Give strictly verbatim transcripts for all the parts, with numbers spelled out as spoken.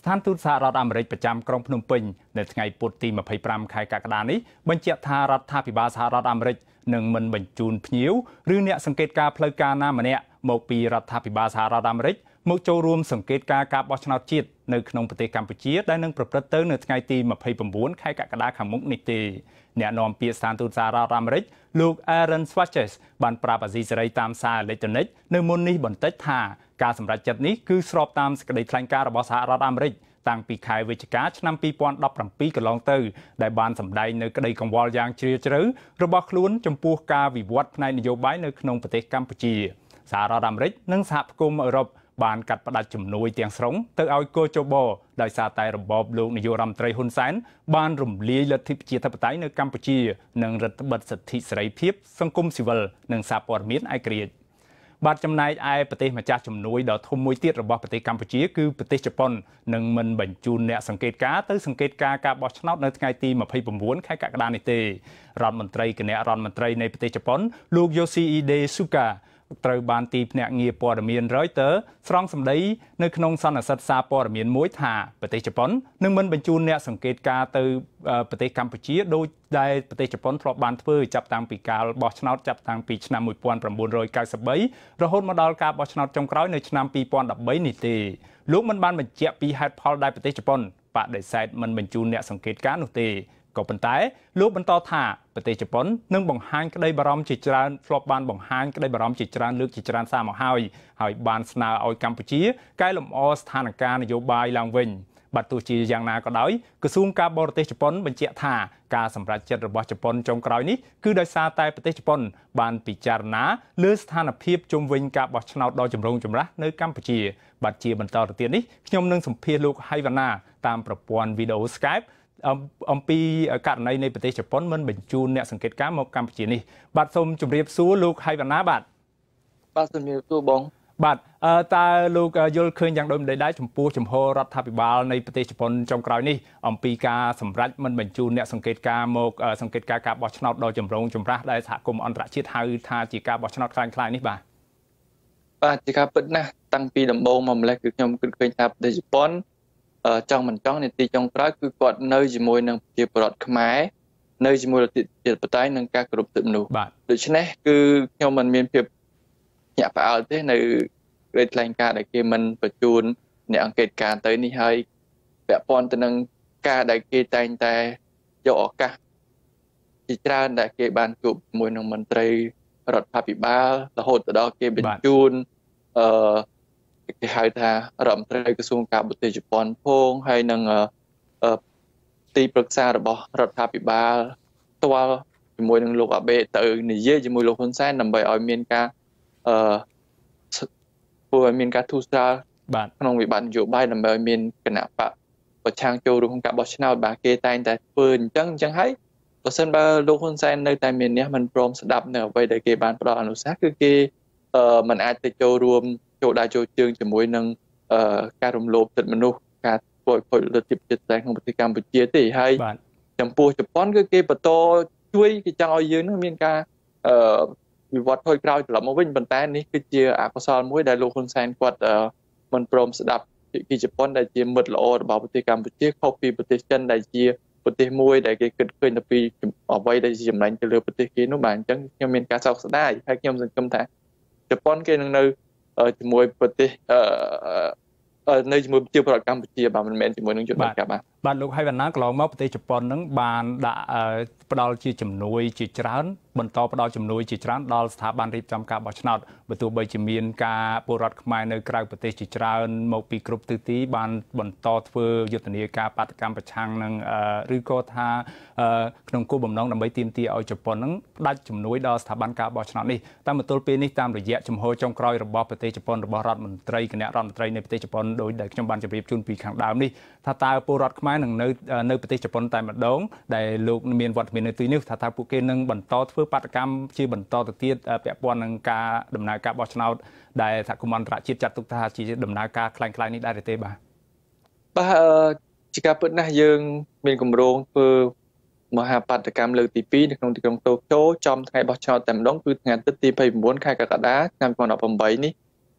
ស្ថានទូតសហរដ្ឋអាមេរិកប្រចាំក្រុងភ្នំពេញនៅថ្ងៃពុធទីยี่สิบห้าខែកក្កដានេះបញ្ជាក់ថារដ្ឋាភិបាលសហរដ្ឋអាមេរិកនឹងមិនបញ្ជូនភ្ញៀវឬអ្នកសង្កេតការផ្លូវការណាម្នាក់មកពីរដ្ឋាភិបាលសហរដ្ឋអាមេរិកមកចូលរួមសង្កេតការការបោះឆ្នោតជាតិនៅក្នុងប្រទេសកម្ពុជាដែលនឹងប្រព្រឹត្តទៅនៅថ្ងៃទីยี่สิบเก้าខែកក្កដាខាងមុខនេះទេអ្នកនាំពាក្យស្ថានទូតសហរដ្ឋអាមេរិកលោក Aaron Swartz បានប្រាប់អាស៊ីសេរីតាមសារអេឡិចត្រូនិកនៅមុននេះបន្តិចថាការសម្រេចចិត្តនេះគឺស្របតាមសេចក្តីថ្លែងការណ៍របស់សហរដ្ឋអាមេរិកតាំងពីខែវិច្ឆិកាឆ្នាំยี่สิบสิบเจ็ดកន្លងទៅដែលបានសម្ដែងនៅក្តីកង្វល់យ៉ាងជ្រាលជ្រៅរបស់ខ្លួនចំពោះការវិវត្តផ្នែកនយោបាយនៅក្នុងប្រទេសកម្ពុជាសហរដ្ឋអាមេរិកនិងសហគមន៍អឺរ៉ុបបានកាត់ផ្តាច់ជំនួយទាំងស្រុងទៅឲ្យកូជបដោយសារតែរបបលោកនាយករដ្ឋមន្ត្រីហ៊ុនសែនបានរំលាយលទ្ធិប្រជាធិបតេយ្យនៅកម្ពុជានិងរដ្ឋបិទសិទ្ធិសេរីភាពសង្គមស៊ីវិលនិងសារព័ត៌មានឯករាជ្យបាទចំណែកឯប្រទេសម្ចាស់ជំនួយដ៏ធំមួយទៀតរបស់ប្រទេសកម្ពុជាគឺប្រទេសជប៉ុននឹងមិនបញ្ជូនអ្នកសង្កេតការទៅសង្កេតការការបោះឆ្នោតនៅថ្ងៃទីยี่สิบเก้าខែកក្កដានេះទេរដ្ឋមន្ត្រីគណៈរដ្ឋមន្ត្រីនៃប្រទេសជប៉ុនលោក Yoshihide Sugaត្រូវបានទីភ្នាក់ងារព័ត៌មាន Reuters ស្រង់សម្ដីនៅក្នុងសន្និសីទសារព័ត៌មានមួយថាប្រទេសជប៉ុននឹងមិនបញ្ជូនអ្នកសង្កេតការទៅប្រទេសកម្ពុជាដោយដែលប្រទេសជប៉ុនធ្លាប់បានធ្វើចាប់តាំងពីការបោះឆ្នោតចាប់តាំងពីឆ្នាំnineteen ninety-threeរហូតមកដល់ការបោះឆ្នោតចុងក្រោយនៅឆ្នាំtwenty thirteenនេះទេលោកមិនបានបញ្ជាក់ពីហេតុផលដែលប្រទេសជប៉ុនបដិសេធមិនបញ្ជូនអ្នកសង្កេតការនោះទេក៏ប៉ុន្តែលោកបន្តថាប្រទេសជប៉ុននឹងបង្ហាញក្តីបារម្ភជាច្រើនធ្លាប់បានបង្ហាញក្តីបារម្ភជាច្រើនលើកជាច្រើនសារមកហើយហើយបានស្នើឲ្យកម្ពុជាកែលម្អស្ថានភាពនយោបាយឡើងវិញបាទទោះជាយ៉ាងណាក៏ដោយក្រសួងការបរទេសជប៉ុនបញ្ជាក់ថាការសម្រេចចិត្តរបស់ជប៉ុនចុងក្រោយនេះគឺដោយសារតែប្រទេសជប៉ុនបានពិចារណាលើស្ថានភាពជុំវិញការបោះឆ្នោតដ៏ចម្រូងចម្រាសនៅកម្ពុជាបាទជាបន្តទៅទៀតនេះខ្ញុំនឹងសម្ភាសន៍លោកហៃវ៉ាណាតាមប្រព័ន្ធវីដេអូ Skypeអំពីករណីនៃប្រទេសជប៉ុនមិនបញ្ជូនអ្នកសង្កេតការមកកម្ពុជានេះបាទសូមជម្រាបសួរលោកហៃវ៉ាណាបាទបាទជំរាបសួរបងបាទតើលោកយល់ឃើញយ៉ាងដូចម្តេចដែរចំពោះចំហរដ្ឋាភិបាលនៃប្រទេសជប៉ុនចុងក្រោយនេះអំពីការសម្រេចមិនបញ្ជូនអ្នកសង្កេតការមកសង្កេតការការបោះឆ្នោតដ៏ចម្រូងចម្រាសដែលសហគមន៍អន្តរជាតិហៅថាជាការបោះឆ្នោតคล้ายៗនេះបាទបាទជាការពិតណាស់តាំងពីដំបូងមកម្លេះគឺខ្ញុំគិតឃើញថាប្រទេសជប៉ុនចង់មិនចង់នីតិចុងក្រោយគឺគាត់នៅជាមួយនឹងប្រជាពលរដ្ឋខ្មែរនៅជាមួយលទ្ធិប្រជាធិបតេយ្យនិងការគោរពសិទ្ធិមនុស្សដូច្នេះគឺខ្ញុំមិនមានភាពញាក់ផ្អើលទេនៅក្តីថ្លែងការណ៍ដែលគេមិនបញ្ជូនអ្នកអង្កេតការណ៍ទៅនេះហើយពាក់ព័ន្ធទៅនឹងការដែលគេតែងតែយកឱកាសជាច្រើនដែលគេបានជួបជាមួយនឹងមន្ត្រីរដ្ឋាភិបាលរហូតដល់គេបញ្ជូនអឺគេហៅថារដ្ឋមន្ត្រីក្រសួងការបរទេសជប៉ុនផងហើយនឹងទីប្រឹក្សារបស់រដ្ឋាភិបាលផ្ទាល់ជាមួយនឹងលោកអាបេទៅនិយាយជាមួយលោកហ៊ុនសែនដើម្បីឲ្យមានការអឺធ្វើឲ្យមានការទូស្រាលក្នុងវិបត្តិនយោបាយដើម្បីឲ្យមានគណៈបកប្រឆាំងចូលរួមក្នុងការបោះឆ្នោតបាទគេតែងតែធ្វើអញ្ចឹងអញ្ចឹងហើយបើសិនបើលោកហ៊ុនសែននៅតែមាននេះមិនព្រមស្ដាប់នៅអ្វីដែលគេបានផ្ដល់អនុសាសន៍គឺគេអឺមិនអាចទៅចូលរួមចូលដៃចូលជើងជាមួយនឹងការរំលោភសិទ្ធិមនុស្សការធ្វើឲ្យពលរដ្ឋជាតិតែក្នុងប្រទេសកម្ពុជាទេហើយចំពោះជប៉ុនគឺគេបន្តជួយគេចង់ឲ្យយើងនឹងមានការអឺវិវត្តថយក្រោយត្រឡប់មកវិញប៉ុន្តែនេះគឺជាអកុសលមួយដែលលោកហ៊ុនសែនគាត់មិនព្រមស្ដាប់ពីជប៉ុនដែលជាមិត្តល្អរបស់ប្រទេសកម្ពុជាខុសពីប្រទេសចិនដែលជាប្រទេសមួយដែលគេគិតឃើញទៅពីអ្វីដែលជាចំណេញទៅលើប្រទេសគេនោះបាទអញ្ចឹងខ្ញុំមានការសោកស្ដាយហើយខ្ញុំសង្ឃឹមថាជប៉ុនគេនឹងនៅជាមួយប្រទេសអឺនៅជាមួយប្រជាពលរដ្ឋកម្ពុជាបាទមិនមែនជាមួយនឹងជនបទកាបាទបាទលោកហៃវ៉ាណាកន្លងមកប្រទេសជប៉ុននឹងបានដាក់ផ្ដល់ជាជំនួយជាច្រើនបន្តផ្ដល់ជំនួយជាច្រើនដល់ស្ថាប័នរៀបចំការបោះឆ្នោតបើទោះបីជាមានការពលរដ្ឋខ្មែរនៅក្រៅប្រទេសជាច្រើនមកពីគ្រប់ទិសទីបានបន្តធ្វើយុទ្ធនាការបាតកម្មប្រឆាំងនឹងឬក៏ថាក្នុងគោលបំណងដើម្បីទាមទារឲ្យជប៉ុននឹងផ្ដាច់ជំនួយដល់ស្ថាប័នការបោះឆ្នោតនេះតែមកទល់ពេលនេះតាមរយៈជំហរចុងក្រោយរបស់ប្រទេសជប៉ុនរបស់រដ្ឋមន្ត្រីគណៈរដ្ឋមន្ត្រីនៃប្រទេសជប៉ុនដោយដែលខ្ញុំបានជម្រាបជូនពីខាងដើមនេះថាតើពលរដ្ឋខ្មែរនឹងនៅនៅប្រទេសជប៉ុនតែម្ដងដែលលោកមានវត្តមាននៅទីនេះថាតើពួកគេនឹងបន្តធ្វើបាតកម្មជាបន្តទៅទៀតពាក់ព័ន្ធនឹងការដំណើរការបោះឆ្នោតដែលសហគមន៍អន្តរជាតិចាត់ទុកថាជាដំណើរការคล้ายៗនេះដែរទេបាទបាទជាការពិតណាស់យើងមានគម្រោងធ្វើមហាបាតកម្មលើកទីពីរនៅក្នុងទីក្រុងតូក្យូចំថ្ងៃបោះឆ្នោតតែម្ដងគឺថ្ងៃអាទិត្យទីยี่สิบเก้าខែកក្កដាឆ្នាំยี่สิบสิบแปดនេះ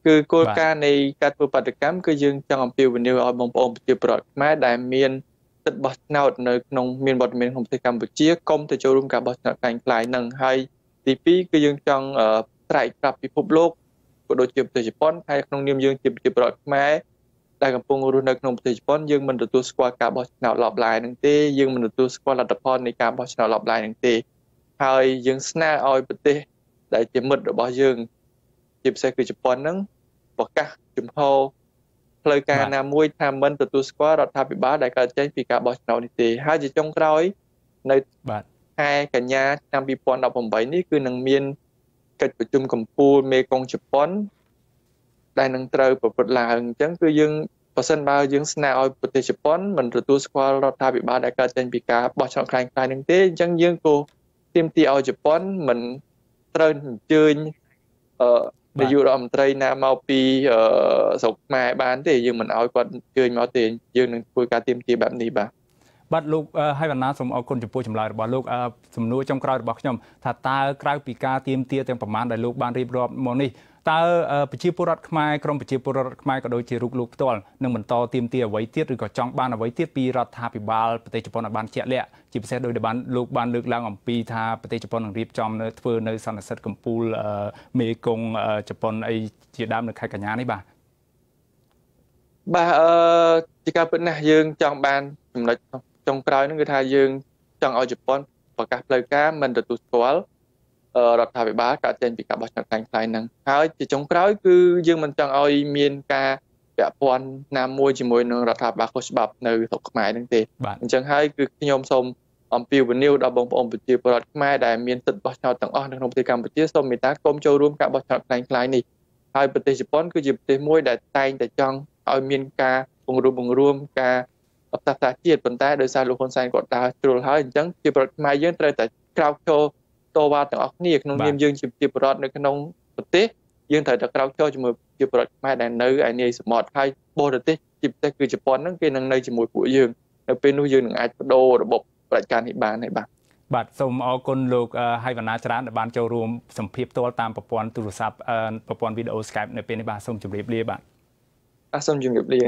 គឺគោលការណ៍នៃការធ្វើបាតកម្មគឺយើងចង់អំពាវនាវឲ្យបងប្អូនប្រជាពលរដ្ឋខ្មែរដែលមានសិទ្ធិបោះឆ្នោតនៅក្នុងមានវត្តមានក្នុងប្រទេសកម្ពុជាកុំទៅចូលរួមការបោះឆ្នោតខ្លាំងៗនឹងហើយទីពីរគឺយើងចង់ត្រែកប្រាប់ពិភពលោកក៏ដូចជាប្រទេសជប៉ុនហើយក្នុងនាមយើងជាប្រជាពលរដ្ឋខ្មែរដែលកំពុងរស់នៅក្នុងប្រទេសជប៉ុនយើងមិនទទួលស្គាល់ការបោះឆ្នោតឡបឡាយនឹងទេយើងមិនទទួលស្គាល់លទ្ធផលនៃការបោះឆ្នោតឡបឡាយនឹងទេហើយយើងស្នើឲ្យប្រទេសដែលជាមិត្តរបស់យើងជាពិសេសគឺជប៉ុនហ្នឹងប្រកាសជំហរផ្លូវការណាមួយថាមិនទទួលស្គាល់រដ្ឋាភិបាលដែលកើតចេញពីការបោះឆ្នោតនេះទេហើយជាចុងក្រោយនៅខែកញ្ញាឆ្នាំពីរពាន់ដប់ប្រាំបីនេះគឺនឹងមានកិច្ចប្រជុំកំពូលមេកុងជប៉ុនដែលនឹងត្រូវប្រព្រឹត្តឡើងអញ្ចឹងគឺយើងបើសិនបើយើងស្នើឲ្យប្រទេសជប៉ុនមិនទទួលស្គាល់រដ្ឋាភិបាលដែលកើតចេញពីការបោះឆ្នោតខ្លាំងៗនឹងទេអញ្ចឹងយើងក៏ទាមទារឲ្យជប៉ុនមិនត្រូវអញ្ជើញអឺនាយករដ្ឋមន្ត្រីណាមកពីស្រុកខ្មែរបានទេយើងមិនឲ្យគាត់អញ្ជើញមកទេយើងនឹងធ្វើការទាមទារបែបនេះបាទបាទលោកហើយបណ្ណាសូមអរគុណចំពោះចម្លើយរបស់លោកសំណួរចុងក្រោយរបស់ខ្ញុំថាតើក្រៅពីការទាមទារទាំងប្រមាណដែលលោកបានរៀបរាប់មកនេះតើប្រជាពលរដ្ឋខ្មែរក្រមប្រជាពលរដ្ឋខ្មែរក៏ដូចជារូបលោកផ្ទាល់នឹងបន្តទាមទារអ្វីទៀតឬក៏ចង់បានអ្វីទៀតពីរដ្ឋាភិបាលប្រទេសជប៉ុនឲ្យបានជាក់លាក់ជាពិសេសដោយដែលបានលោកបានលើកឡើងអំពីថាប្រទេសជប៉ុននឹងរៀបចំនៅធ្វើនៅសន្និសីទកម្ពុជាមេគង្គជប៉ុនអីជាដើមនៅខែកញ្ញានេះបាទបាទអឺជាការពិតណាស់យើងចង់បានចំណុចចុងក្រោយហ្នឹងគឺថាយើងចង់ឲ្យជប៉ុនប្រកាសផ្លូវការមិនទទួលស្គាល់រដ្ឋាភិបាលកើតចេញពីការបោះឆ្នោតខ្លាំងៗហ្នឹងហើយជាចុងក្រោយគឺយើងមិនចង់ឲ្យមានការពាក់ព័ន្ធណាមួយជាមួយនឹងរដ្ឋាភិបាលខុសច្បាប់នៅស្រុកខ្មែរហ្នឹងទេអញ្ចឹងហើយគឺខ្ញុំសូមអំពាវនាវដល់បងប្អូនប្រជាពលរដ្ឋខ្មែរដែលមានសិទ្ធិបោះឆ្នោតទាំងអស់នៅក្នុងប្រទេសកម្ពុជាសូមមេត្តាកុំចូលរួមការបោះឆ្នោតខ្លាំងៗនេះហើយប្រទេសជប៉ុនគឺជាប្រទេសមួយដែលតែងតែចង់ឲ្យមានការពង្រួមបង្រួមការអបតាសាជាតិប៉ុន្តែដោយសារលោកហ៊ុនសែនគាត់ដើរជ្រុលហើយអញ្ចឹងជាប្រវត្តិខ្មែរយើងត្រូវតែក្រោកឈរតវ៉ាទាំងអស់គ្នាក្នុងនាមយើងជាប្រជាពលរដ្ឋនៅក្នុងប្រទេសយើងត្រូវតែក្រោកឈរជាមួយជាពលរដ្ឋខ្មែរដែលនៅឯនាយសមុទ្រហើយបរទេសជាពិសេសគឺជប៉ុនហ្នឹងគេនឹងនៅជាមួយពួកយើងនៅពេលនោះយើងនឹងអាចបដូររបបប្រជាការនេះបានហើយបាទបាទសូមអរគុណលោកហើយវណ្ណាច្រើនដែលបានចូលរួមសម្ភាសផ្ទាល់តាមប្រព័ន្ធទូរស័ព្ទប្រព័ន្ធវីដេអូ Skype នៅពេលនេះបាទសូមជម្រាបលាបាទបាទសូមជម្រាបលា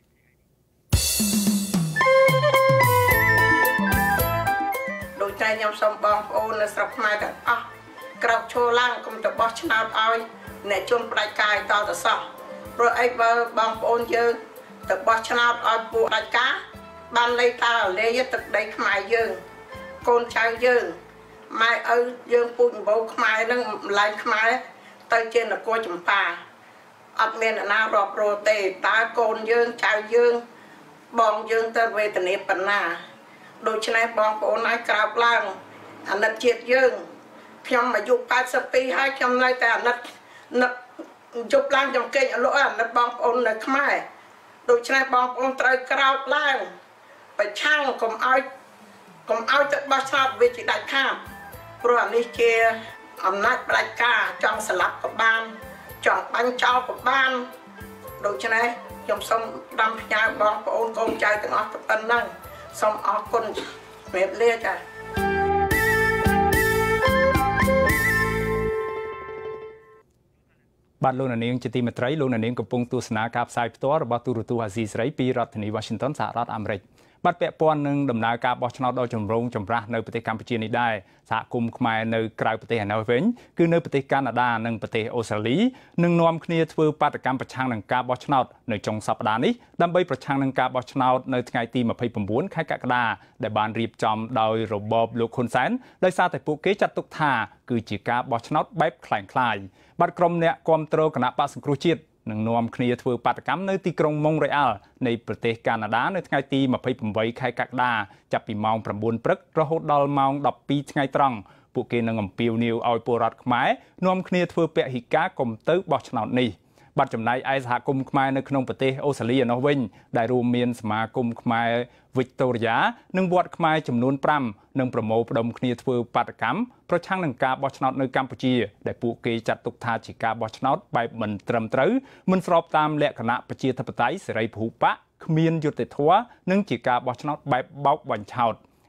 ដូចតែខ្ញុំសូមបងប្អូននៅស្រុកខ្មែរទាំងអស់ក្រោកឈរឡើងកុំទៅបោះឆ្នោតឲ្យអ្នកជនផ្ដាច់ការតទៅសោះព្រោះអីបើបងប្អូនយើងទៅបោះឆ្នោតឲ្យពួកផ្ដាច់ការបានន័យថាលេយទឹកដីខ្មែរយើងកូនចៅយើងម៉ែឪយើងពូជអម្បូរខ្មែរនឹងម្លែងខ្មែរទៅជានគរចម្ប៉ាអត់មានអ្នកណារាប់រយទេតើកូនយើងចៅយើងបងយើងទៅវេទនាប៉ុណ្ណាដូច្នេះបងប្អូនឲ្យក្រោកឡើងអាណិតជាតិយើងខ្ញុំអាយុแปดสิบពីរហើយខ្ញុំនៅតែអាណិតនឹកជប់ឡើងខ្ញុំគេងអលក់អាណិតបងប្អូននៅខ្មែរដូច្នេះបងប្អូនត្រូវក្រោកឡើងប្រឆាំងកុំឲ្យកុំឲ្យទឹកបោះឆ្នោតវាជាដាច់ខាតព្រោះអានេះជាអំណាចផ្ដាច់ការចង់ស្លាប់ក៏បានចង់បាញ់ចោលក៏បានដូច្នេះខ្ញុំសូមដាំផ្ញើបងប្អូនកូនចៅទាំងអស់ទៅប៉ុណ្ណឹងសូមអរគុណជំរាបលាចា៎បាទលោកនាងជាទីមេត្រីលោកនាងកំពុងទស្សនាការផ្សាយផ្ទាល់របស់ទូរទស្សន៍អាស៊ីសេរីពីរដ្ឋធានី Washington សហរដ្ឋអាមេរិកបាទពាក់ព័ន្ធនឹងដំណើរការបោះឆ្នោតដ៏ចម្រូងចម្រាសនៅប្រទេសកម្ពុជានេះដែរសហគមន៍ខ្មែរនៅក្រៅប្រទេសឯណោះវិញគឺនៅប្រទេសកាណាដានិងប្រទេសអូស្ត្រាលីនឹងនាំគ្នាធ្វើបាតកម្មប្រឆាំងនឹងការបោះឆ្នោតនៅចុងសប្តាហ៍នេះដើម្បីប្រឆាំងនឹងការបោះឆ្នោតនៅថ្ងៃទីยี่สิบเก้าខែកក្កដាដែលបានរៀបចំដោយរបបលោកហ៊ុនសែនដោយសារតែពួកគេចាត់ទុកថាគឺជាការបោះឆ្នោតបែបคล้ายៗបាទក្រុមអ្នកគាំទ្រគណៈបក្សសង្គ្រោះជាតិនឹងនាំគ្នាធ្វើបាតកម្មនៅទីក្រុងម៉ុងរ៉េអាល់នៃប្រទេសកាណាដានៅថ្ងៃទីยี่สิบแปดខែកក្កដាចាប់ពីម៉ោងnineព្រឹករហូតដល់ម៉ោងtwelveថ្ងៃត្រង់ពួកគេនឹងអំពាវនាវឲ្យពលរដ្ឋខ្មែរនាំគ្នាធ្វើពហិការកុំទៅបោះឆ្នោតនេះបាត់ចំណែកឯសហគមន៍ខ្មែរនៅក្នុងប្រទេសអូស្ត្រាលីឯណោះវិញដែលរួមមានសមាគមខ្មែរវិកតូរីយ៉ានិងវត្តខ្មែរចំនួនfiveនឹងប្រមូលផ្ដុំគ្នាធ្វើបាតកម្មប្រឆាំងនឹងការបោះឆ្នោតនៅកម្ពុជាដែលពួកគេចាត់ទុកថាជាការបោះឆ្នោតបែបមិនត្រឹមត្រូវមិនស្របតាមលក្ខណៈប្រជាធិបតេយ្យសេរីពហុបកគ្មានយុត្តិធម៌និងជាការបោះឆ្នោតបែបបោកបញ្ឆោត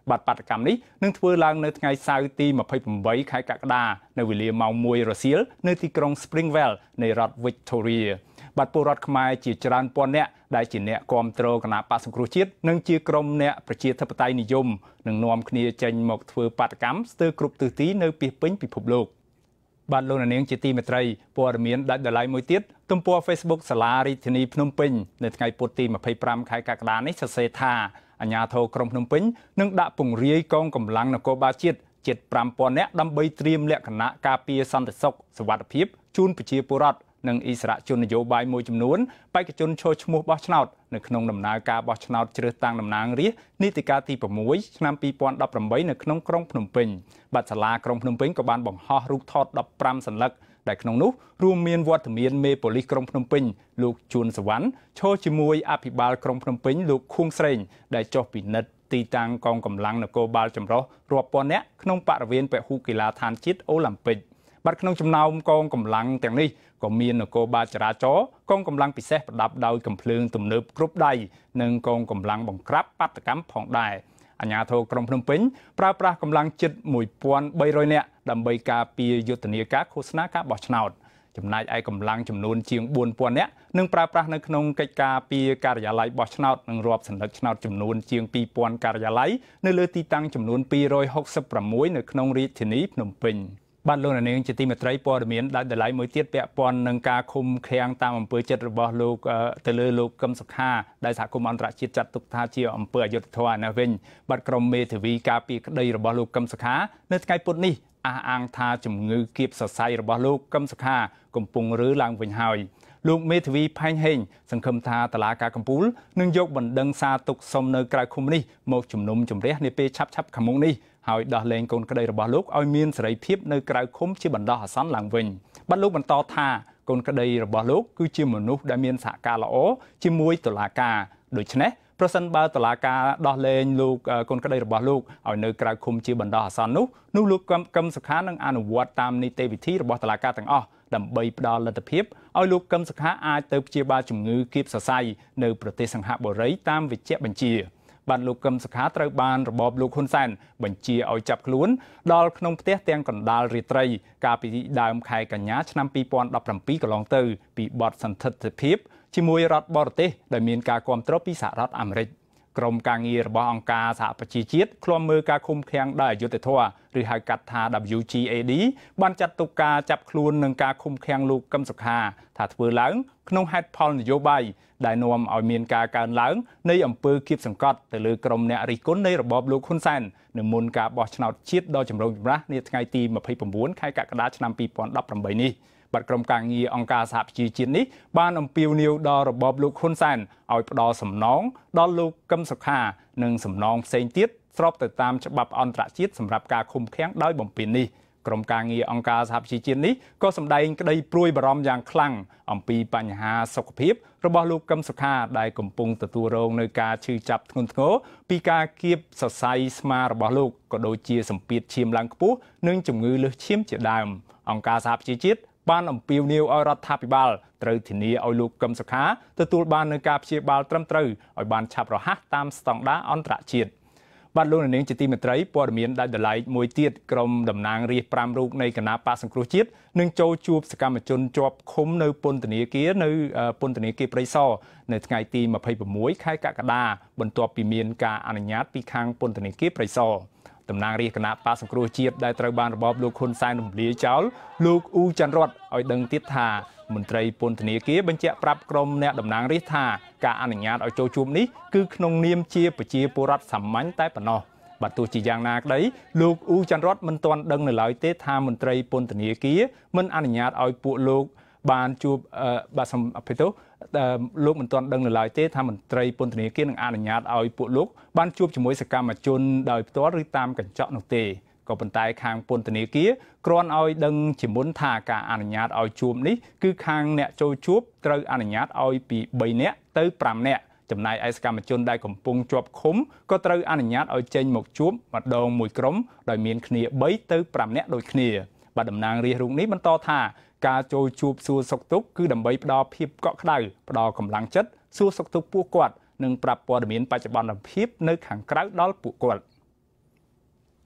បាត់បាតកម្មនេះនឹងធ្វើឡើងនៅថ្ងៃសៅរ៍ទីยี่สิบแปดខែកក្កដានៅវេលាម៉ោងមួយរសៀលនៅទីក្រុង Springvale នៃរដ្ឋ Victoria បាត់ពលរដ្ឋខ្មែរជាច្រើនពាន់នាក់ដែលជាអ្នកគាំទ្រគណៈបក្សសង្គ្រោះជាតិនិងជាក្រុមអ្នកប្រជាធិបតេយ្យនិយមនឹងនាំគ្នាចេញមកធ្វើបាតកម្មស្ទើរគ្រប់ទិសទីនៅពាសពេញពិភពលោកបាទលោកនាងជាទីមេត្រីព័ត៌មានដាច់ដライមួយទៀតទំព័រ Facebook សាលារាជធានីភ្នំពេញនៅថ្ងៃពុធទីยี่สิบห้าខែកក្កដានេះសរសេរថាអាជ្ញាធរក្រុងភ្នំពេញនឹងដាក់ពង្រាយកងកម្លាំងនគរបាលជាតិជិតfive thousandនាក់ដើម្បីត្រៀមលក្ខណៈការពារសន្តិសុខសុវត្ថិភាពជូនប្រជាពលរដ្ឋនិងអិសរាជជននយោបាយមួយចំនួនបេក្ខជនចូលឈ្មោះបោះឆ្នោតនៅក្នុងដំណើរការបោះឆ្នោតជ្រើសតាំងតំណាងរាស្ត្រនីតិកាលទីsixឆ្នាំtwo thousand eighteenនៅក្នុងក្រុងភ្នំពេញបាទសាលាក្រុងភ្នំពេញក៏បានបង្ហោះរូបថតfifteenសន្លឹកដែលក្នុងនោះរួមមានវត្តមានមេប៉ូលីសក្រុងភ្នំពេញលោកជួនសវណ្ណឈរជាមួយអភិបាលក្រុងភ្នំពេញលោកខួងស្រេងដែលចុះពិនិត្យទីតាំងកងកម្លាំងនគរបាលចម្រុះរាប់ពាន់នាក់ក្នុងបរិវេណពហុកីឡដ្ឋានជាតិអូឡ িম্প ិកបាទក្នុងចំណោមកងកម្លាំងទាំងនេះក៏មាននគរបាលចរាចរណ៍កងកម្លាំងពិសេសប្រដាប់ដោយកាំភ្លើងទំនើបគ្រប់ដៃនិងកងកម្លាំងបង្ក្រាបបាតុកម្មផងដែរអាជ្ញាធរក្រុងភ្នំពេញប្រើប្រាស់កម្លាំងជិតone thousand three hundredនាក់ដើម្បីការពារយុទ្ធនាការឃោសនាការបោះឆ្នោតចំណែកឯកម្លាំងចំនួនជាងfour thousandនាក់នឹងប្រើប្រាស់នៅក្នុងកិច្ចការពារការិយាល័យបោះឆ្នោតនិងរាប់សន្លឹកឆ្នោតចំនួនជាងtwo thousandការិយាល័យនៅលើទីតាំងចំនួនtwo hundred sixty-sixនៅក្នុងរាជធានីភ្នំពេញបាទលោកនាងជាទីមេត្រីព័ត៌មានដាច់ដライមួយទៀតពាក់ព័ន្ធនឹងការឃុំឃាំងតាមអំពើចិត្តរបស់លោកទៅលើលោកកឹមសុខាដែលសហគមន៍អន្តរជាតិចាត់ទុកថាជាអំពើអយុត្តិធម៌ណាស់វិញបាទក្រុមមេធាវីការពារក្តីរបស់លោកកឹមសុខានៅថ្ងៃពុធនេះអះអាងថាជំងឺគៀបសរសៃរបស់លោកកឹមសុខាកំពុងរើឡើងវិញហើយលោកមេធាវីផែងហេងសង្ឃឹមថាតុលាការកំពូលនឹងយកបណ្ដឹងសារទុកសុំនៅក្រៅឃុំនេះមកជំនុំជម្រះនាពេលឆាប់ៗខាងមុខនេះហើយដោះលែងកូនក្តីរបស់លោកឲ្យមានសេរីភាពនៅក្រៅឃុំជាបណ្ដោះអាសន្នឡើងវិញបាទលោកបន្តថាកូនក្តីរបស់លោកគឺជាមនុស្សដែលមានសហការល្អជាមួយតុលាការដូច្នេះប្រសិនបើតុលាការដោះលែងលោកកូនក្តីរបស់លោកឲ្យនៅក្រៅឃុំជាបណ្ដោះអាសន្ននោះនោះលោកកឹមសុខានឹងអនុវត្តតាមនីតិវិធីរបស់តុលាការទាំងអស់ដើម្បីផ្ដល់លទ្ធភាពឲ្យលោកកឹមសុខាអាចទៅព្យាបាលជំងឺគៀបសរសៃនៅប្រទេសសិង្ហបុរីតាមវេជ្ជបញ្ជាបាទលោកកឹមសុខាត្រូវបានរបបលោកហ៊ុនសែនបញ្ជាឲ្យចាប់ខ្លួនដល់ក្នុងផ្ទះទាំងកណ្ដាលរាត្រីកាលពីដើមខែកញ្ញាឆ្នាំtwo thousand seventeenកន្លងទៅពីបទសន្ធិដ្ឋភាពជាមួយរដ្ឋបរទេសដែលមានការគាំទ្រពីសហរដ្ឋអាមេរិកក្រុមការងាររបស់អង្គការសហប្រជាជាតិឃ្លាំមើលការឃុំឃាំងដោយអយុត្តិធម៌ឬហៅកាត់ថា W G A D បានចាត់ទុកការចាប់ខ្លួននិងការឃុំឃាំងលោកកឹមសុខាថាធ្វើឡើងក្នុងហេតុផលនយោបាយដែលនាំឲ្យមានការកើនឡើងនៃអំពើគៀបសង្កត់ទៅលើក្រុមអ្នករិះគន់នៃរបបលោកហ៊ុនសែននៅមុនការបោះឆ្នោតជាតិដ៏ចម្រូងចម្រាសនាថ្ងៃទីtwenty-nineខែកក្កដាឆ្នាំtwo thousand eighteenនេះបាទក្រុមការងារអង្គការសហប្រជាជាតិនេះបានអំពាវនាវដល់របបលោកហ៊ុនសែនឲ្យផ្ដល់សំណងដល់លោកកឹមសុខានិងសំណងផ្សេងទៀតស្របទៅតាមច្បាប់អន្តរជាតិសម្រាប់ការឃុំឃាំងដោយបំពាននេះក្រុមការងារអង្គការសហប្រជាជាតិនេះក៏សម្ដែងក្តីព្រួយបារម្ភយ៉ាងខ្លាំងអំពីបញ្ហាសុខភាពរបស់លោកកឹមសុខាដែលកំពុងទទួលរងនឹងការឈឺចាប់ធ្ងន់ធ្ងរពីការគៀបសរសៃស្មារបស់លោកក៏ដូចជាសម្ពាធឈាមឡើងខ្ពស់និងជំងឺលើសឈាមជាដើមអង្គការសហប្រជាជាតិបានអំពាវនាវឲ្យរដ្ឋាភិបាលត្រូវធានាឲ្យលោកកឹមសុខាទទួលបាននូវការព្យាបាលត្រឹមត្រូវឲ្យបានឆាប់រហ័សតាមស្តង់ដារអន្តរជាតិបាទលោកនាងជាទីមេត្រីព័ត៌មានដាច់ដライមួយទៀតក្រុមតំណាងរាស្ត្រfiveរូបនៃគណៈបក្សសង្គ្រោះជាតិនឹងចូលជួបសកម្មជនជាប់ឃុំនៅពន្ធនាគារនៅពន្ធនាគារព្រៃសរនៅថ្ងៃទីtwenty-sixខែកក្កដាបន្ទាប់ពីមានការអនុញ្ញាតពីខាងពន្ធនាគារព្រៃសរតំណាងរាស្ត្រគណៈបក្សសង្គ្រោះជាតិដែលត្រូវបានរបបលោកហ៊ុនសែនរំលាយចោលលោកអ៊ូច័ន្ទរតឲ្យដឹងទៀតថាមន្ត្រីពន្ធនាគារបញ្ជាក់ប្រាប់ក្រុមអ្នកតំណាងរាស្ត្រថាការអនុញ្ញាតឲ្យចូលជួបនេះគឺក្នុងនាមជាប្រជាពលរដ្ឋសាមញ្ញតែប៉ុណ្ណោះបាទទោះជាយ៉ាងណាក្តីលោកអ៊ូច័ន្ទរតមិនទាន់ដឹងនៅឡើយទេថាមន្ត្រីពន្ធនាគារមិនអនុញ្ញាតឲ្យពួកលោកបានជួបបាទសំអភិទោសលោកមិនទាន់ដឹងនៅឡើយទេថាមន្ត្រីពន្ធនាគារនឹងអនុញ្ញាតឲ្យពួកលោកបានជួបជាមួយសកម្មជនដោយផ្ទាល់ឬតាមកញ្ចក់នោះទេក៏ប៉ុន្តែខាងពន្ធនាគារគ្រាន់ឲ្យដឹងជាមុនថាការអនុញ្ញាតឲ្យជួបនេះគឺខាងអ្នកចូលជួបត្រូវអនុញ្ញាតឲ្យពីthreeនាក់ទៅfiveនាក់ចំណែកឯសកម្មជនដែលកំពុងជាប់ឃុំក៏ត្រូវអនុញ្ញាតឲ្យចេញមកជួបម្ដងមួយក្រុមដោយមានគ្នាthreeទៅfiveនាក់ដូចគ្នាបាទតំណាងរាស្ត្ររូបនេះបន្តថាការចូលជួបសួរសុខទុក្ខគឺដើម្បីផ្ដល់ភាពកក់ក្ដៅផ្ដល់កម្លាំងចិត្តសួរសុខទុក្ខពួកគាត់និងប្រាប់ព័ត៌មានបច្ចុប្បន្នភាពនៅខាងក្រៅដល់ពួកគាត់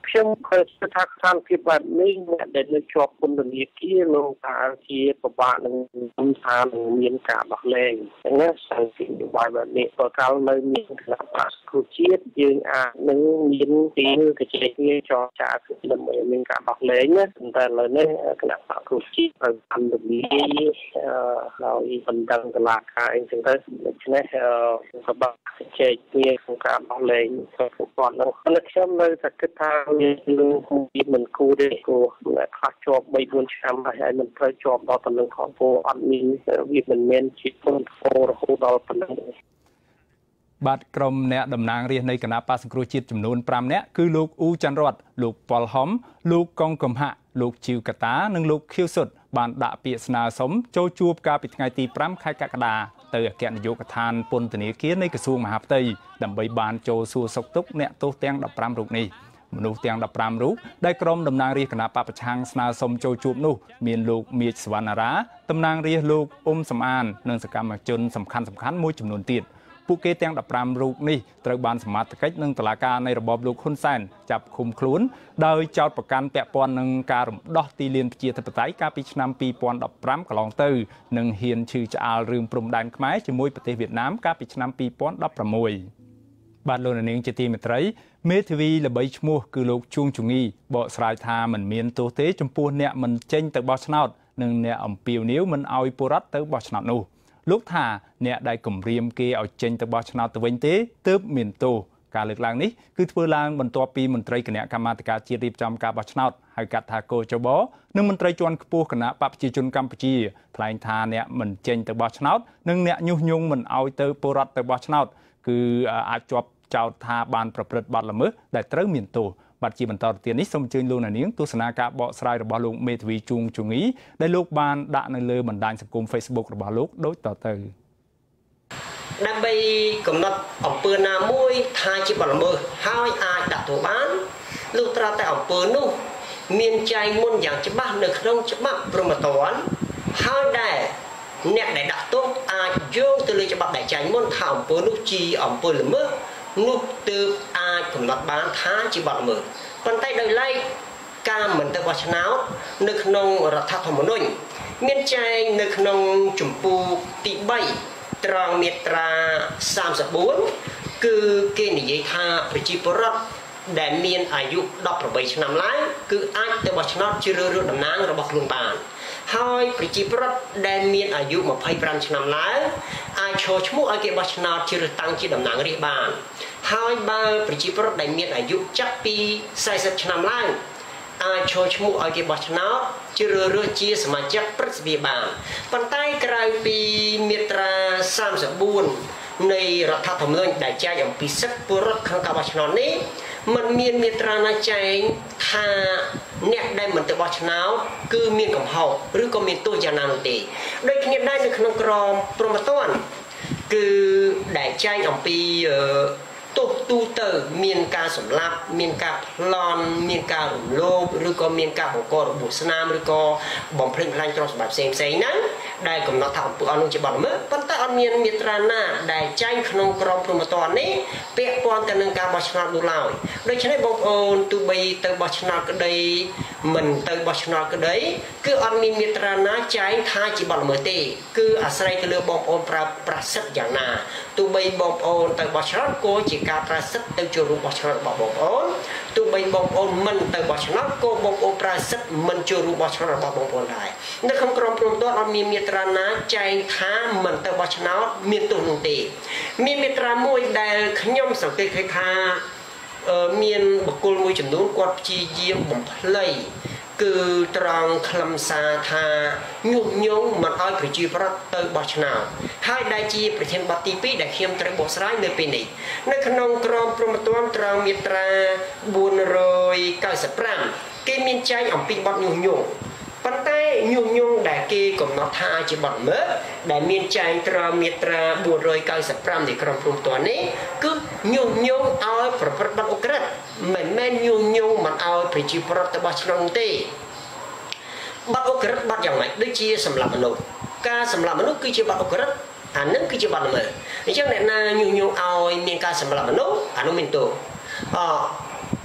ខ្ញុំឃើញស្ថានភាពភាពបែបនេះអ្នកដែលនៅជាប់ពន្ធនាគារលោកថាជាពិបាកនឹងសំថានឹងមានការដោះលែងអញ្ចឹងសង្កេតយោបល់បែបនេះក៏កាលនៅមានគណៈបក្សគ្រូជាតិយើងអាចនឹងមានទីកជែកគ្នាចរចាគឺដើម្បីមានការដោះលែងណាតែឥឡូវនេះគណៈបក្សគ្រូជាតិត្រូវអន្តរាយហើយបណ្ដឹងតឡាការអីចឹងទៅដូច្នេះក៏បាក់ជែកគ្នាក្នុងការដោះលែងគាត់នឹងខ្ញុំនៅតែគិតថារឿងពីមិនគូទេគូខ្លះជាប់បីបួនឆ្នាំហើយមិនត្រូវជាប់ដល់តំណែងของពលអត់មានវាមិនមែនជាពលរហូតដល់ប៉ុណ្ណឹងបាទក្រុមអ្នកតំណាងរាស្ត្រនៃគណៈបក្សសង្គ្រោះជាតិចំនួនប្រាំនាក់គឺលោកអ៊ូច័ន្ទរតលោកប៉ុលហំលោកកុងកំហាក់លោកជីវកតានិងលោកខៀវសុតបានដាក់ពាក្យស្នើសុំចូលជួបកាលពីថ្ងៃទីប្រាំខែកក្កដាទៅអគ្គនាយកដ្ឋានពន្ធនាគារនៃក្រសួងមហាផ្ទៃដើម្បីបានចូលសួរសុខទុក្ខអ្នកទោសទាំងដប់ប្រាំរូបនេះមនុស្សទាំងដប់ប្រាំរូបដែលក្រុមតំណាងរាស្ត្រគណៈបកប្រឆាំងស្នើសុំចូលជួបនោះមានលោកមៀចសវណ្ណារាតំណាងរាស្ត្រលោកអ៊ុំសំអាននិងសកម្មជនសំខាន់សំខាន់មួយចំនួនទៀតពួកគេទាំងដប់ប្រាំរូបនេះត្រូវបានសមត្ថកិច្ចនិងតុលាការនៃរបបលោកហ៊ុនសែនចាប់ឃុំខ្លួនដោយចោទប្រកាន់ពាក់ព័ន្ធនឹងការរំដោះទីលានប្រជាធិបតេយ្យកាលពីឆ្នាំពីរពាន់ដប់ប្រាំកន្លងទៅនិងហ៊ានឈឺឆ្អាលរឿងព្រំដែនខ្មែរជាមួយប្រទេសវៀតណាមកាលពីឆ្នាំពីរពាន់ដប់ប្រាំមួយបាទលោកនាងជាទីមេត្រីមេធាវីល្បីឈ្មោះគឺលោកជួងជងីបកស្រាយថាមិនមានទោសទេចំពោះអ្នកមិនចេញទៅបោះឆ្នោតនិងអ្នកអំពាវនាវមិនឲ្យពលរដ្ឋទៅបោះឆ្នោតនោះលោកថាអ្នកដែលគំរាមគេឲ្យចេញទៅបោះឆ្នោតទៅវិញទេទើបមានទោសការលើកឡើងនេះគឺធ្វើឡើងបន្ទាប់ពីមន្ត្រីគណៈកម្មាធិការជាតិរៀបចំការបោះឆ្នោតហៅកាត់ថាកោចបនិងមន្ត្រីជាន់ខ្ពស់គណៈបកប្រជាជនកម្ពុជាថ្លែងថាអ្នកមិនចេញទៅបោះឆ្នោតនិងអ្នកញុះញង់មិនឲ្យទៅពលរដ្ឋទៅបោះឆ្នោតគឺអាចជាប់ចោទថាបានប្រព្រឹត្តបទល្មើសដែលត្រូវមានទោសបាទជាបន្តទៅទៀតនេះសូមអញ្ជើញលោកនាងទស្សនាការបកស្រាយរបស់លោកមេធាវីជួងជងីដែលលោកបានដាក់នៅលើបណ្ដាញសង្គម Facebook របស់លោកដូចតទៅដើម្បីកំណត់អំពើណាមួយថាជាបទល្មើសហើយអាចដាក់ទោសបានលុះត្រាតែអំពើនោះមានចែងមុនយ៉ាងច្បាស់នៅក្នុងច្បាប់ព្រហ្មទណ្ឌហើយដែលអ្នកដែលដាក់ទោសអាចយោងទៅលើច្បាប់ដែលចែងមុនថាអំពើនោះជាអំពើល្មើសនោះទើបអាចកំណត់បានថាជាបទល្មើសប៉ុន្តែដោយឡែកការមិនទៅបោះឆ្នោតនៅក្នុងរដ្ឋធម្មនុញ្ញមានចែងនៅក្នុងជំពូកទីបីត្រង់មាត្រាសាមសិបបួនគឺគេនិយាយថាប្រជាពលរដ្ឋដែលមានអាយុដប់ប្រាំបីឆ្នាំឡើងគឺអាចទៅបោះឆ្នោតជ្រើសរើសតំណាងរបស់ខ្លួនបានហើយប្រជាពលរដ្ឋដែលមានអាយុម្ភៃប្រាំឆ្នាំឡើងអាចឈរឈ្មោះឲ្យគេបោះឆ្នោតជ្រើសតាំងជាតំណាងរាស្ត្របានហើយបើប្រជាពលរដ្ឋដែលមានអាយុចាប់ពីសែសិបឆ្នាំឡើងអាចឈរឈ្មោះឲ្យគេបោះឆ្នោតជ្រើសរើសជាសមាជិកព្រឹទ្ធសភាបានប៉ុន្តែក្រៅពីមាត្រាសាមសិបបួននៃរដ្ឋធម្មនុញ្ញដែលចែងអំពីសិទ្ធិពលរដ្ឋក្នុងការបោះឆ្នោតនេះมันមានមាត្រាណាចែងថាអ្នកដែលមិនទៅបោះឆ្នោតគឺមានកំហុសឬក៏មានទោសយ៉ាងណានោះទេដូចគ្នាដែរនៅក្នុងក្រមព្រហ្មទណ្ឌគឺដែលចែងអំពីទោសទូទៅមានការសម្លាប់មានការប្លន់មានការរំលោភឬក៏មានការបង្ករបួសស្នាមឬក៏បំផ្លិចបំផ្លាញទ្រព្យសម្បត្តិផ្សេងផ្សេងហ្នឹងដែលកំណត់ថាអំពើអនុជាបទល្មើសប៉ុន្តែអត់មានមាត្រាណាដែលចែងក្នុងក្រមព្រហ្មទណ្ឌនេះពាក់ព័ន្ធទៅនឹងការបោះឆ្នោតនោះឡើយដូច្នេះបងប្អូនទោះបីទៅបោះឆ្នោតក្តីមិនទៅបោះឆ្នោតក្តីគឺអត់មានមាត្រាណាចែងថាជាបទល្មើសទេគឺអាស្រ័យទៅលើបងប្អូនប្រើប្រាស់សិទ្ធិយ៉ាងណាទោះបីបងប្អូនទៅបោះឆ្នោតក៏ជាការប្រើសិទ្ធិទៅចូលរួមបោះឆ្នោតរបស់បងប្អូនទោះបីបងប្អូនមិនទៅបោះឆ្នោតក៏បងប្អូនប្រើសិទ្ធិមិនចូលរួមបោះឆ្នោតរបស់បងប្អូនដែរនៅក្នុងក្រមព្រហ្មទណ្ឌអត់មានមាត្រាណាចែងថាមិនទៅបោះឆ្នោតមានទោសនោះទេមានមាត្រាមួយដែលខ្ញុំសង្កេតឃើញថាមានបុគ្គលមួយចំនួនគាត់ព្យាយាមបំភ្លៃគឺត្រង់ខ្លឹមសារថាញុះញង់មិនឲ្យប្រជាប្រដ្ឋទៅបោះឆ្នោតហើយដែលជាប្រធានបទទីពីរដែលខ្ញុំត្រូវបកស្រាយនៅពេលនេះនៅក្នុងក្រមព្រហ្មទណ្ឌត្រង់មាត្រាបួនរយកៅសិបប្រាំគេមានចែងអំពីបទញុះញង់ប៉ុន្តែញុះញង់ដែលគេកំណត់ថាជាបទល្មើសដែលមានចែងត្រង់មាត្រាបួនរយកៅសិបប្រាំនៃក្រមព្រហ្មទណ្ឌនេះគឺញុះញង់ឲ្យប្រព្រឹត្តបទឧក្រិដ្ឋមិនមែនញុះញង់មិនឲ្យប្រជាពលរដ្ឋទៅបោះឆ្នោតទេបទឧក្រិដ្ឋបទយ៉ាងម៉េចដូចជាសម្លាប់មនុស្សការសម្លាប់មនុស្សគឺជាបទឧក្រិដ្ឋអានឹងគឺជាបទល្មើសអញ្ចឹងអ្នកណាញុះញង់ឲ្យមានការសម្លាប់មនុស្សអានោះមានទោសអ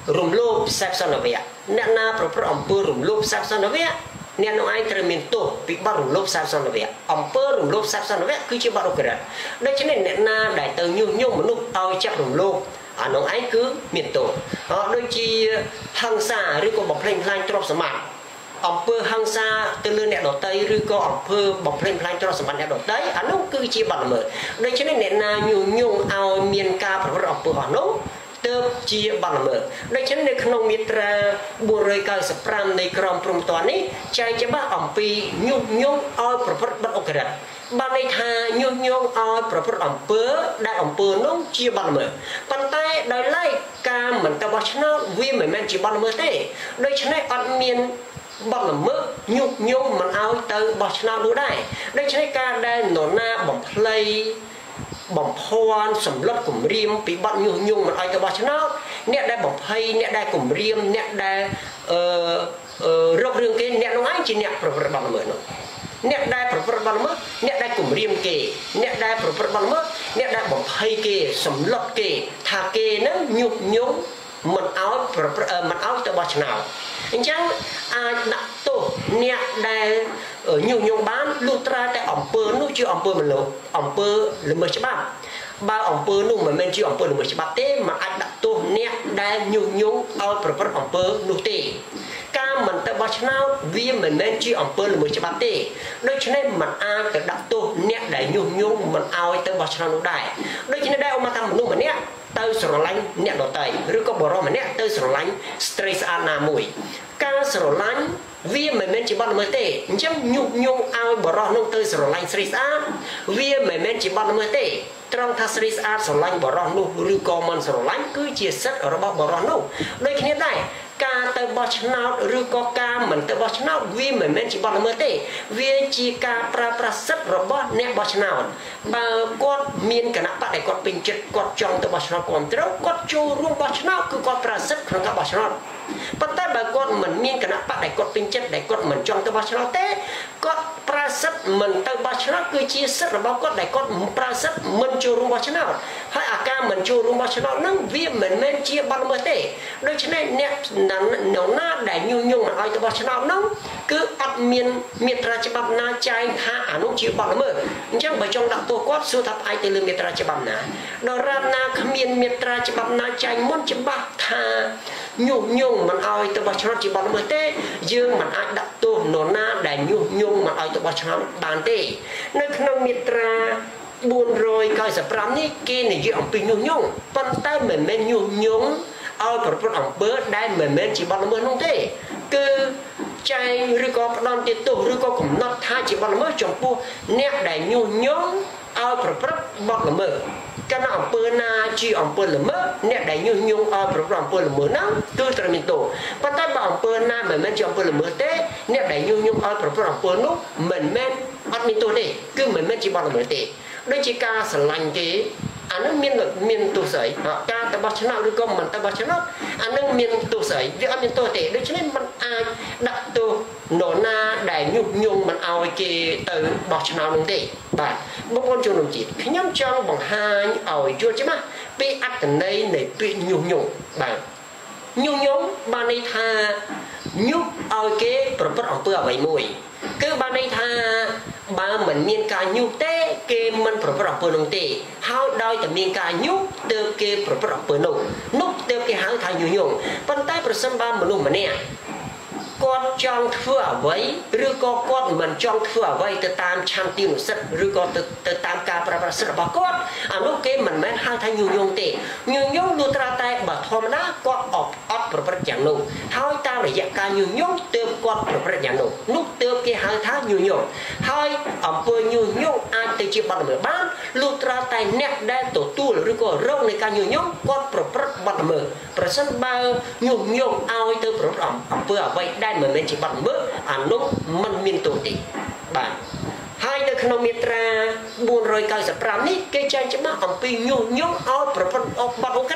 រំលោភខ្សែផ្សន្តិវៈអ្នកណាប្រព្រឹត្តអំពើរំលោភខ្សែផ្សន្តិវៈអ្នកនោះឯងត្រូវមានទោសពីបទរំលោភខ្សែផ្សន្តិវៈអំពើរំលោភខ្សែផ្សន្តិវៈគឺជាបទឧក្រិដ្ឋដូច្នេះអ្នកណាដែលទៅញុះញង់មនុស្សឲ្យចាប់រំលោភអានោះឯងគឺមានទោសដូចជាហិង្សាឬក៏បំផ្លិចផ្លាញទ្រព្យសម្បត្តិអំពើហិង្សាទៅលើអ្នកដទៃឬក៏អំពើបំផ្លិចផ្លាញទ្រព្យសម្បត្តិអ្នកដទៃអានោះគឺជាបទល្មើសដូច្នេះអ្នកណាញុះញង់ឲ្យមានការប្រព្រឹត្តអំពើអស់នោះទើបជាបទល្មើសដូច្នេះនៅក្នុងមាត្រាបួនរយកៅសិបប្រាំនៃក្រមព្រំដែននេះចែងច្បាស់អំពីញុះញង់ឲ្យប្រព្រឹត្តបទឧក្រិដ្ឋបានន័យថាញុះញង់ឲ្យប្រព្រឹត្តអំពើដែលអំពើនោះជាបទល្មើសប៉ុន្តែដោយឡែកការមិនទៅបោះឆ្នោតវាមិនមែនជាបទល្មើសទេដូច្នេះអត់មានបទល្មើសញុះញង់មិនឲ្យទៅបោះឆ្នោតនោះដែរដូច្នេះការដែលនរណាបំភ្លៃបំភាន់សម្លុតគំរាមពីបទញុះញង់មិនឲ្យទៅបោះឆ្នោតអ្នកដែលបំភ័យអ្នកដែលគំរាមអ្នកដែលអឺរករឿងគេអ្នកនោះឯងជាអ្នកប្រព្រឹត្តបទល្មើសនោះអ្នកដែលប្រព្រឹត្តបទល្មើសអ្នកដែលគំរាមគេអ្នកដែលប្រព្រឹត្តបទល្មើសអ្នកដែលបំភ័យគេសម្លុតគេថាគេនឹងញុះញង់មិនឲ្យប្រព្រឹត្តមិនឲ្យទៅបោះឆ្នោតអញ្ចឹងអាចដាក់ទោសអ្នកដែលញុះញង់បានលុះត្រាតែអំពើនោះជាអំពើមនោអំពើល្មើសច្បាប់បើអំពើនោះមិនមែនជាអំពើល្មើសច្បាប់ទេមិនអាចដាក់ទោសអ្នកដែលញុះញង់ឲ្យប្រព្រឹត្តអំពើនោះទេការមិនទៅបោះឆ្នោតវាមិនមែនជាអំពើល្មើសច្បាប់ទេដូច្នេះមិនអាចទៅដាក់ទោសអ្នកដែលញុះញង់មិនឲ្យទៅបោះឆ្នោតនោះដែរដូច្នេះដែរឧបមាថាមនុស្សម្នាក់ទៅស្រឡាញ់អ្នកដទៃឬក៏បរិសម្នាក់ទៅស្រឡាញ់ស្ត្រីស្អាតណាមួយការស្រឡាញ់វាមិនមែនជាបទល្មើសទេអញ្ចឹងញុះញង់ឲ្យបរិសនោះទៅស្រឡាញ់ស្រីស្អាតវាមិនមែនជាបទល្មើសទេត្រង់ថាស្រីស្អាតស្រឡាញ់បរិសនោះឬក៏មិនស្រឡាញ់គឺជាសិទ្ធិរបស់បរិសនោះដូចគ្នាដែរការទៅបោះឆ្នោតឬក៏ការមិនទៅបោះឆ្នោតវាមិនមែនជាបទល្មើសទេវាជាការប្រើប្រាស់សិទ្ធិរបស់អ្នកបោះឆ្នោតបើគាត់មានគណៈបកដែលគាត់ពេញចិត្តគាត់ចង់ទៅបោះឆ្នោតគ្រប់ត្រូវគាត់ចូលរួមបោះឆ្នោតគឺគាត់ប្រើសិទ្ធិក្នុងការបោះឆ្នោតប៉ុន្តែបើគាត់មិនមានគណៈបកដែលគាត់ពេញចិត្តដែលគាត់មិនចង់ទៅបោះឆ្នោតទេគាត់ប្រើសិទ្ធិមិនទៅបោះឆ្នោតគឺជាសិទ្ធិរបស់គាត់ដែលគាត់ប្រើសិទ្ធិមិនចូលរួមបោះឆ្នោតហើយអាការមិនចូលរួមបោះឆ្នោតហ្នឹងវាមិនមែនជាបទល្មើសទេដូច្នេះអ្នកនរណាដែលញុះញង់មិនឲ្យទៅបោះឆ្នោតហ្នឹងគឺអត់មានមាត្រាច្បាប់ណាចែងថាអានោះជាបទល្មើសអញ្ចឹងបើចង់ដាក់ទោសគាត់សួរថាផ្អែកទៅលើមាត្រាច្បាប់ណាដរាបណាគ្មានមាត្រាច្បាប់ណាចែងមុនច្បាស់ថាញុះញង់មិនឲ្យទៅបោះឆ្នោតជាបទល្មើសទេយើងមិនអាចដាក់ទោសនរណាដែលញុះញង់មិនឲ្យទៅបោះឆ្នោតបានទេនៅក្នុងមាត្រាបួនរយកៅសិបប្រាំនេះគេនិយាយអំពីញុះញង់ប៉ុន្តែមិនមែនញុះញង់ឲ្យប្រព្រឹត្តអំពើដែលមិនមែនជាបទល្មើសនោះទេគឺចែងឬក៏ផ្ដន់ទោសឬក៏កំណត់ថាជាបទល្មើសចំពោះអ្នកដែលញុះញង់ឲ្យប្រព្រឹត្តបទល្មើសកាលណាអំពើណាជាអំពើល្មើសអ្នកដែលញុះញង់ឲ្យប្រព្រឹត្តអំពើល្មើសហ្នឹងគឺត្រូវមានទោសប៉ុន្តែបើអំពើណាមិនមែនជាអំពើល្មើសទេអ្នកដែលញុះញង់ឲ្យប្រព្រឹត្តអំពើនោះមិនមែនអត់មានទោសទេគឺមិនមែនជាបទល្មើសទេដូចជាការស្រឡាញ់គេអានឹងមានមានទោសស្អីការទៅបោះឆ្នោតឬក៏មិនទៅបោះឆ្នោតអានឹងមានទោសស្អីវាអត់មានទោសទេដូច្នេះมันអាចដាក់ទោសនរណាដែលញុះញង់មិនឲ្យគេទៅបោះឆ្នោតនោះទេបាទបងប្អូនជនរួមជាតិខ្ញុំចង់បង្ហាញឲ្យយល់ច្បាស់ពីអត្ថន័យនៃពាក្យញុះញង់បាទញុះញង់បានន័យថាញុះឲ្យគេប្រព្រឹត្តអំពើអ្វីមួយគឺបានន័យថាបើមិនមានការញុះទេគេមិនប្រព្រឹត្តអំពើនោះទេហើយដោយតែមានការញុះទើបគេប្រព្រឹត្តអំពើនោះនោះទើបគេហៅថាញុះញង់ប៉ុន្តែប្រសិនបើមនុស្សម្នាក់គាត់ចង់ធ្វើអ្វីឬក៏គាត់មិនចង់ធ្វើអ្វីទៅតាមឆន្ទានុសិទ្ធិឬក៏ទៅទៅតាមការប្រើប្រាស់សិទ្ធិរបស់គាត់អានោះគេមិនមែនហៅថាញុះញង់ទេញុះញង់លុះត្រាតែបើធម្មតាគាត់អត់អត់ប្រព្រឹត្តយ៉ាងនោះហើយតាមរយៈការញុះញង់ទើបគាត់ប្រព្រឹត្តយ៉ាងនោះនោះទើបគេហៅថាញុះញង់ហើយអំពើញុះញង់អាចទៅជាបទល្មើសបានលុះត្រាតែអ្នកដែលទទួលឬក៏រងនៃការញុះញង់គាត់ប្រព្រឹត្តបទល្មើសប្រសិនបើញុះញង់ឲ្យទៅប្រព្រឹត្តអំពើអ្វីដែលមិនមែនជាបទល្មើសអានោះមិនមានទោសទេបាទហើយនៅក្នុងមាត្រាបួនរយកៅសិបប្រាំនេះគេចែងច្បាស់អំពីញុះញង់ឲ្យប្រព្រឹត្តបទឧក្រិដ្ឋ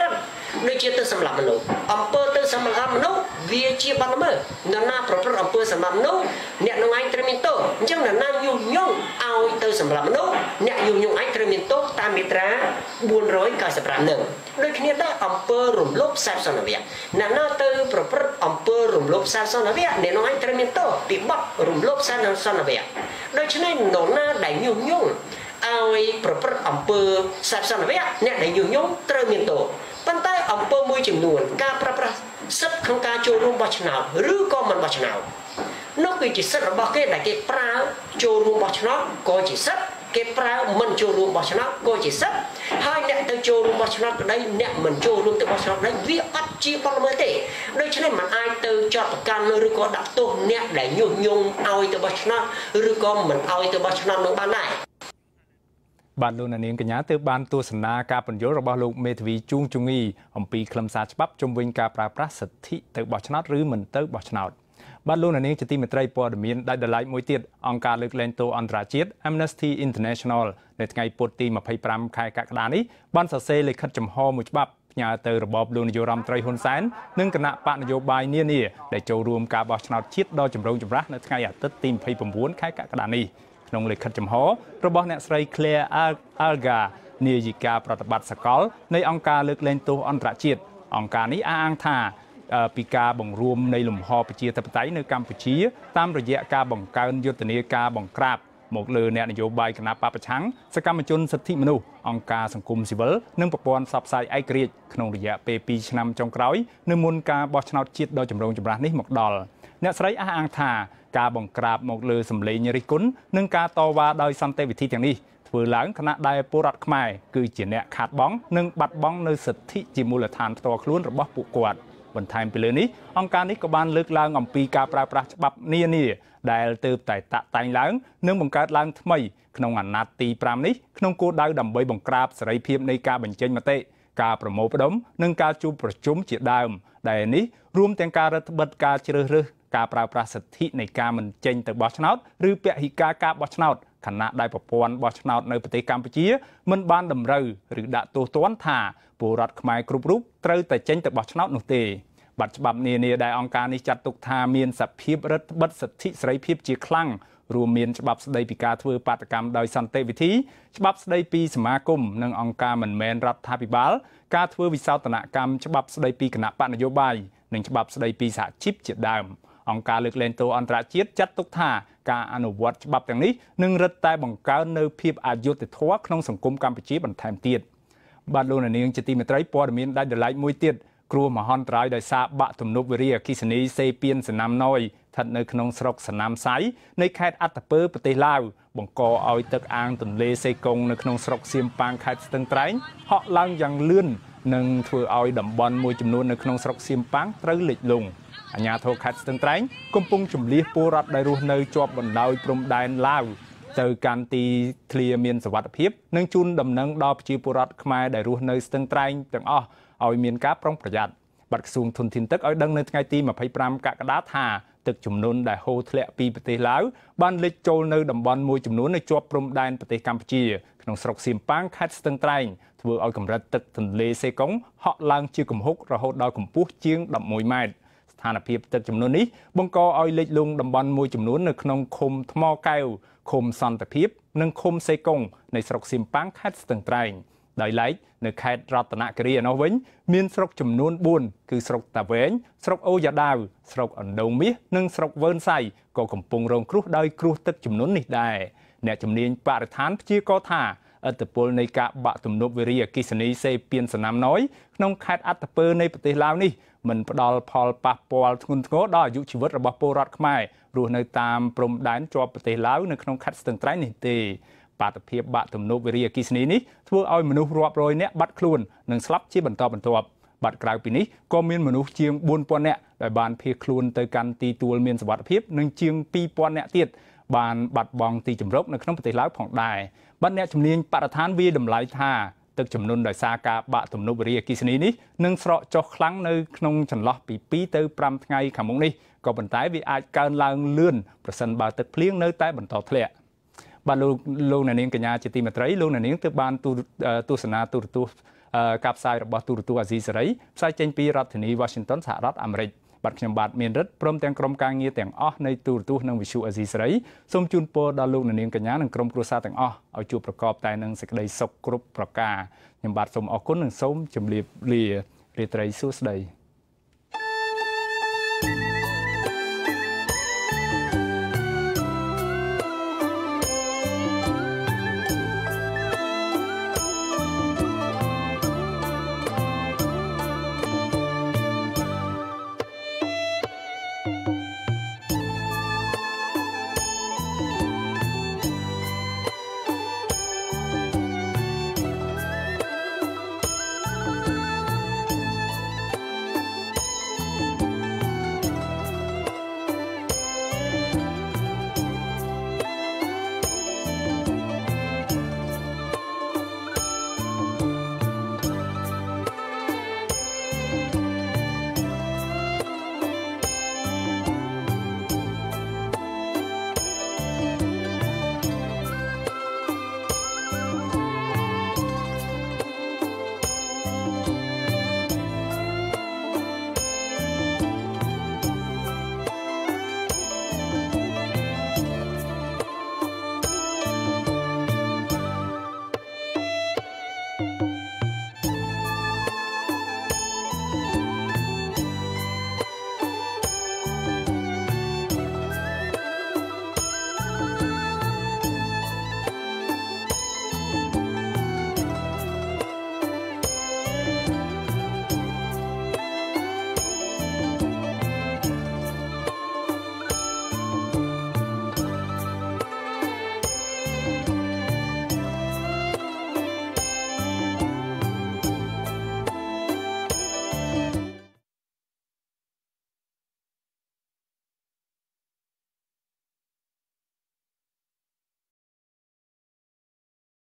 ដូចជាទៅសម្រាប់មនុស្សអំពើទៅសម្រាប់មនុស្សវាជាបាត់ល្មើសអ្នកណាប្រព្រឹត្តអំពើសម្រាប់មនុស្សអ្នកនឹងឯងត្រូវមានទោសអញ្ចឹងអ្នកណាញុះញង់ឲ្យទៅសម្រាប់មនុស្សអ្នកញុះញង់ឯងត្រូវមានទោសតាមមាត្រាបួនរយเก้าสิบห้าនឹងដូចគ្នាដែរអំពើរំលោភសាសនវៈអ្នកណាទៅប្រព្រឹត្តអំពើរំលោភសាសនវៈអ្នកនឹងឯងត្រូវមានទោសពីបទរំលោភសាសនវៈដូច្នេះនរណាដែលញុះញង់ឲ្យប្រព្រឹត្តអំពើសាសនវៈអ្នកដែលញុះញង់ត្រូវមានទោសប៉ុន្តែអំពើមួយចំនួនការប្រើប្រាស់សិទ្ធិក្នុងការចូលរួមបោះឆ្នោតឬក៏មិនបោះឆ្នោតនោះគឺជាសិទ្ធិរបស់គេដែលគេប្រើចូលរួមបោះឆ្នោតក៏ជាសិទ្ធិគេប្រើមិនចូលរួមបោះឆ្នោតក៏ជាសិទ្ធិហើយអ្នកទៅចូលរួមបោះឆ្នោតក្តីអ្នកមិនចូលរួមទៅបោះឆ្នោតក្តីវាអត់ជាបទល្មើសទេដូច្នេះมันអាចទៅចាត់ប្រកាន់ឬក៏ដាក់ទោសអ្នកដែលញុះញង់ឲ្យទៅបោះឆ្នោតឬក៏មិនឲ្យទៅបោះឆ្នោតនោះបានដែរបាទលោកនាងកញ្ញាទើបបានទស្សនាការបញ្យល់របស់លោកមេធាវីជួងជងីអំពីខ្លឹមសារច្បាប់ជំវិញការប្រើប្រាស់សិទ្ធិទៅបោះឆ្នោតឬមិនទៅបោះឆ្នោតបាទលោកនាងជាទីមេត្រីព័ត៌មានដាច់ដライមួយទៀតអង្គការលើកលែងទោសអន្តរជាតិ Amnesty International នៅថ្ងៃពុធទីยี่สิบห้าខែកក្កដានេះបានសរសេរលិខិតចំហមួយច្បាប់ផ្ញើទៅរបបលោកនាយករដ្ឋមន្ត្រីហ៊ុនសែននិងគណៈបកនយោបាយនានាដែលចូលរួមការបោះឆ្នោតជាតិដ៏ចម្រូងចម្រាសនៅថ្ងៃអាទិត្យទីยี่สิบเก้าខែកក្កដានេះក្នុងលិខិតចំហរបស់អ្នកស្រី Claire Alga នាយិកាប្រតិបត្តិសកលនៃអង្គការលើកលែងទោសអន្តរជាតិអង្គការនេះអះអាងថាពីការបង្រួមនៃលំហប្រជាធិបតេយ្យនៅកម្ពុជាតាមរយៈការបង្កើនយុទ្ធនាការបង្ក្រាបមកលើអ្នកនយោបាយគណបកប្រឆាំងសកម្មជនសិទ្ធិមនុស្សអង្គការសង្គមស៊ីវិលនិងប្រព័ន្ធផ្សព្វផ្សាយឯករាជ្យក្នុងរយៈពេលពីរឆ្នាំចុងក្រោយនៅមុនការបោះឆ្នោតជាតិដ៏ចម្រូងចម្រាសនេះមកដល់អ្នកស្រីអះអាងថាការបង្ក្រាបមកលើសម្លេងរិះគន់និងការតវ៉ាដោយសន្តិវិធីទាំងនេះធ្វើឡើងខណៈដែលពលរដ្ឋខ្មែរគឺជាអ្នកខាតបង់និងបាត់បង់នៅសិទ្ធិជាមូលដ្ឋានផ្ទាល់ខ្លួនរបស់ពួកគាត់បន្ថែមពីលើនេះអង្គការនេះក៏បានលើកឡើងអំពីការប្រើប្រាស់ច្បាប់នានាដែលទើបតែតាក់តែងឡើងនិងបង្កើតឡើងថ្មីក្នុងអាណត្តិទីប្រាំនេះក្នុងគោលដៅដើម្បីបង្ក្រាបសេរីភាពនៃការបញ្ចេញមតិការប្រមូលផ្ដុំនិងការជួបប្រជុំជាដើមដែលនេះរួមទាំងការរដ្ឋបិទការជ្រើសរើសការប្រើប្រាស់សិទ្ធិនៃការមិនចេញទៅបោះឆ្នោតឬពហិការការបោះឆ្នោតខណៈដែលប្រព័ន្ធបោះឆ្នោតនៅប្រទេសកម្ពុជាមិនបានតម្រូវឬដាក់ទោសទណ្ឌថាពលរដ្ឋខ្មែរគ្រប់រូបត្រូវតែចេញទៅបោះឆ្នោតនោះទេបាត់ច្បាប់នានាដែលអង្គការនេះចាត់ទុកថាមានសភាពរដ្ឋបិទសិទ្ធិសេរីភាពជាខ្លាំងរួមមានច្បាប់ស្តីពីការធ្វើបាតកម្មដោយសន្តិវិធីច្បាប់ស្តីពីសមាគមនិងអង្គការមិនមែនរដ្ឋាភិបាលការធ្វើវិសោធនកម្មច្បាប់ស្តីពីគណៈបកនយោបាយនិងច្បាប់ស្តីពីសហជីពជាដើមអង្គការលើកលែងទោសអន្តរជាតិចាត់ទុកថាការអនុវត្តច្បាប់ទាំងនេះនឹងរឹតតែបង្កើននៅភាពអយុត្តិធម៌ក្នុងសង្គមកម្ពុជាបន្ថែមទៀតបាទលោកនាងជាទីមេត្រីព័ត៌មានដាច់ដライមួយទៀតគ្រោះមហន្តរាយដោយសារបាក់ទំនប់វារីអគ្គិសនីសេពៀនសណាមណយស្ថិតនៅក្នុងស្រុកសណាមសៃនៃខេត្តអត្តពើប្រទេសឡាវបង្កឲ្យទឹកអាងទន្លេសេកុងនៅក្នុងស្រុកសៀមប៉ាងខេត្តស្ទឹងត្រែងហក់ឡើងយ៉ាងលឿននិងធ្វើឲ្យតំបន់មួយចំនួននៅក្នុងស្រុកសៀមប៉ាងត្រូវលិចលង់អាជ្ញាធរខេត្តស្ទឹងត្រែងកំពុងជម្លៀសពលរដ្ឋដែលរស់នៅជាប់បណ្ដោយព្រំដែនឡាវទៅកាន់ទីធ្លាមានសុវត្ថិភាពនិងជូនដំណឹងដល់ប្រជាពលរដ្ឋខ្មែរដែលរស់នៅស្ទឹងត្រែងទាំងអស់ឲ្យមានការប្រុងប្រយ័ត្នបាត់ក្រសួងធនធានទឹកឲ្យដឹងនៅថ្ងៃទីยี่สิบห้ากក្កដាថាទឹកជំនន់ដែលហូរធ្លាក់ពីប្រទេសឡាវបានលិចចូលនៅតំបន់មួយចំនួននៅជាប់ព្រំដែនប្រទេសកម្ពុជាក្នុងស្រុកសៀមប៉ាងខេត្តស្ទឹងត្រែងធ្វើឲ្យកម្រិតទឹកទន្លេសេកុងហក់ឡើងជាគំហុករហូតដល់កម្ពស់ជាង十一ម៉ែត្រស្ថានភាពទឹកចំនួននេះបង្កឲ្យលិចលង់តំបន់មួយចំនួននៅក្នុងឃុំថ្មកែវឃុំសន្តិភាពនិងឃុំសេកុងនៃស្រុកសៀមប៉ាងខេត្តស្ទឹងត្រែងដោយឡែកនៅខេត្តរតនគិរីឯនោះវិញមានស្រុកចំនួនbốnគឺស្រុកតាវែងស្រុកអូយ៉ាដាវស្រុកអណ្ដូងមាសនិងស្រុកវើនសៃក៏កំពុងរងគ្រោះដោយគ្រោះទឹកចំនួននេះដែរអ្នកជំនាញបរិស្ថានព្យាករណ៍ថាឥទ្ធិពលនៃការបាក់ទំនប់វារីអគ្គិសនីសេពៀនសណាមណយក្នុងខេត្តអត្តពើនៃប្រទេសឡាវនេះមិនផ្ដល់ផលប៉ះពាល់ធ្ងន់ធ្ងរដល់អាយុជីវិតរបស់ពលរដ្ឋខ្មែររស់នៅតាមព្រំដែនជាប់ប្រទេសឡាវនៅក្នុងខេត្តស្ទឹងត្រែងនេះទេបាតុភិបបាក់ទំនប់វារីអគ្គិសនីនេះធ្វើឲ្យមនុស្សរាប់រយនាក់បាត់ខ្លួននិងស្លាប់ជាបន្តបន្ទាប់បាត់ក្រៅពីនេះក៏មានមនុស្សជាងbốnពាន់នាក់ដែលបានភៀសខ្លួនទៅកាន់ទីទួលមានសុវត្ថិភាពនិងជាងពីរពាន់នាក់ទៀតបានបាត់បង់ទីជម្រកនៅក្នុងប្រទេសឡាវផងដែរបាទអ្នកជំនាញបរិស្ថានវាតម្លៃថាទឹកជំនន់ដោយសារការបាក់ទំនប់វារីអគ្គិសនីនេះនឹងស្រកចុះខ្លាំងនៅក្នុងចន្លោះពីពីរទៅប្រាំថ្ងៃខាងមុខនេះក៏ប៉ុន្តែវាអាចកើនឡើងលឿនប្រសិនបើទឹកភ្លៀងនៅតែបន្តធ្លាក់បាទលោកលោកអ្នកនាងកញ្ញាជាទីមេត្រីលោកអ្នកនាងទើបបានទស្សនាទូរទស្សន៍ការផ្សាយរបស់ទូរទស្សន៍អាស៊ីសេរីផ្សាយចេញពីរដ្ឋធានី Washington សហរដ្ឋអាមេរិកបាទខ្ញុំបាទមានរិទ្ធព្រមទាំងក្រុមការងារទាំងអស់នៃទូរទស្សន៍និងវិទ្យុអាស៊ីសេរីសូមជូនពរដល់លោកនាងកញ្ញានិងក្រុមគ្រួសារទាំងអស់ឲ្យជួបប្រកបតែនឹងសេចក្តីសុខគ្រប់ប្រការខ្ញុំបាទសូមអរគុណនិងសូមជម្រាបលារាត្រីសួស្តី